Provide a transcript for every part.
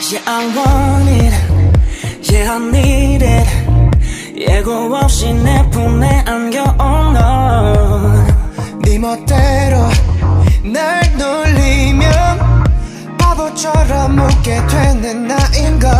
Yeah, I want it. Yeah, I need it. 예고 없이 내 품에 안겨온 넌 네 멋대로 날 놀리면 바보처럼 웃게 되는 나인걸.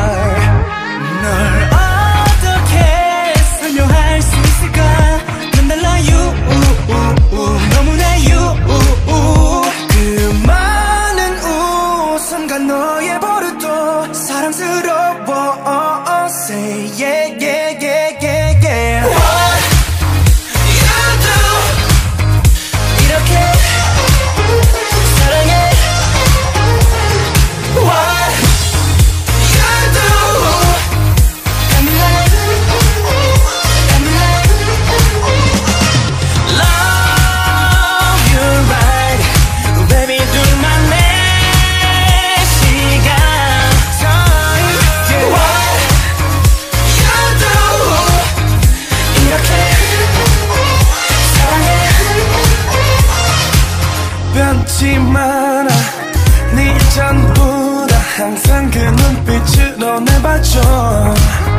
널 어떻게 설명할 수 있을까? 난 달라 you 너무나 you. 그 많은 웃음과 너의 버릇도 사랑스러워. Say yeah yeah yeah yeah yeah. What you do 이렇게 사랑해. What you do got me like love you right baby do my 내 시간 time. Yeah. What you do 이렇게 사랑해. 변치 마라 네 전부다 항상 그 눈빛으로 날 봐줘.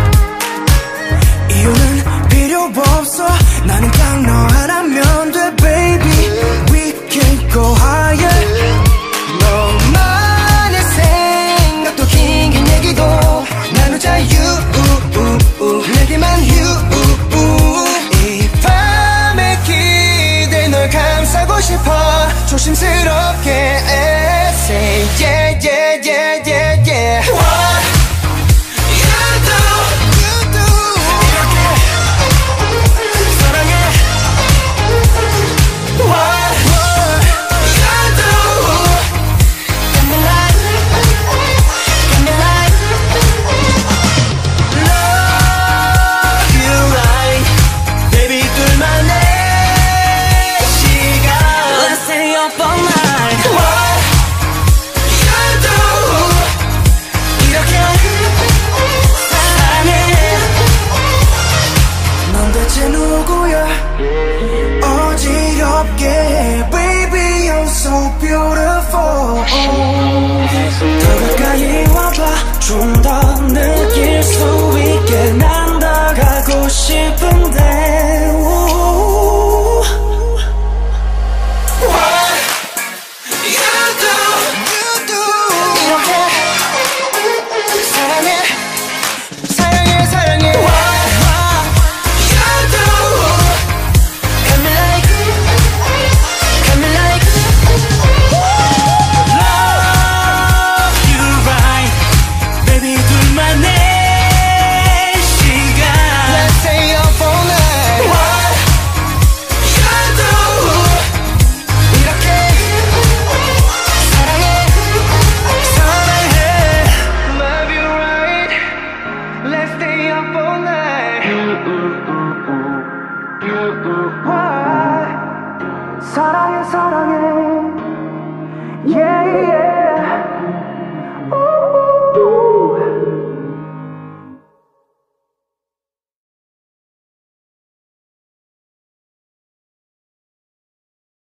이유는 필요 없어 나는 딱 너 하나면 돼 baby. We can go higher. 너만의 생각도 긴긴 얘기고 난 혼자 you 내게만 you. 이 밤의 기대 널 감싸고 싶어 조심스럽게. Say yeah yeah